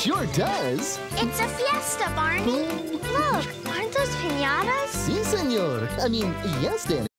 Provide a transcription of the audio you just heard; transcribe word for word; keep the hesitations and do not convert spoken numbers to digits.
sure does. It's a fiesta, Barney. Look, aren't those piñatas? Sí, senor. I mean, yes, Danny.